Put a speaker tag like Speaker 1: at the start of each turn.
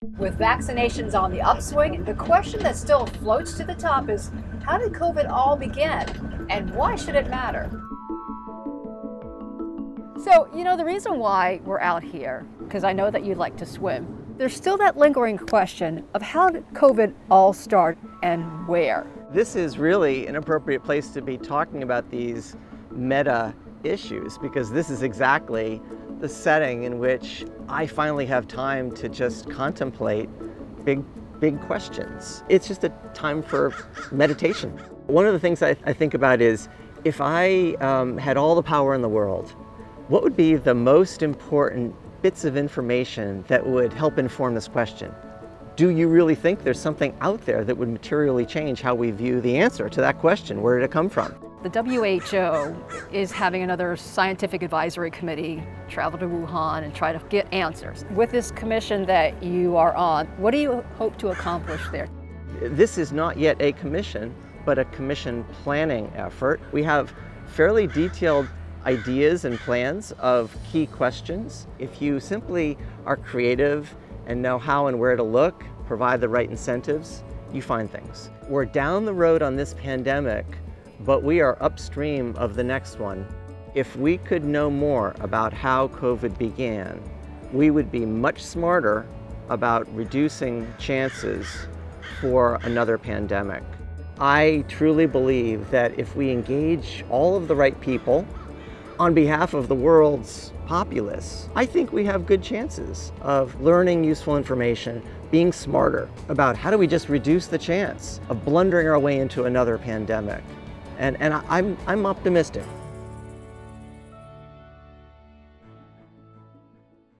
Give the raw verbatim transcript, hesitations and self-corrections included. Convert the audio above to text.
Speaker 1: With vaccinations on the upswing, the question that still floats to the top is, how did COVID all begin? And why should it matter? So, you know, the reason why we're out here, because I know that you like to swim, there's still that lingering question of how did COVID all start and where?
Speaker 2: This is really an appropriate place to be talking about these meta issues, because this is exactly the setting in which I finally have time to just contemplate big, big questions. It's just a time for meditation. One of the things I, I think about is, if I um, had all the power in the world, what would be the most important bits of information that would help inform this question? Do you really think there's something out there that would materially change how we view the answer to that question? Where did it come from?
Speaker 1: The W H O is having another scientific advisory committee travel to Wuhan and try to get answers. With this commission that you are on, what do you hope to accomplish there?
Speaker 2: This is not yet a commission, but a commission planning effort. We have fairly detailed ideas and plans of key questions. If you simply are creative and know how and where to look, provide the right incentives, you find things. We're down the road on this pandemic, but we are upstream of the next one. If we could know more about how COVID began, we would be much smarter about reducing chances for another pandemic. I truly believe that if we engage all of the right people on behalf of the world's populace, I think we have good chances of learning useful information, being smarter about how do we just reduce the chance of blundering our way into another pandemic. And, and I, I'm, I'm optimistic.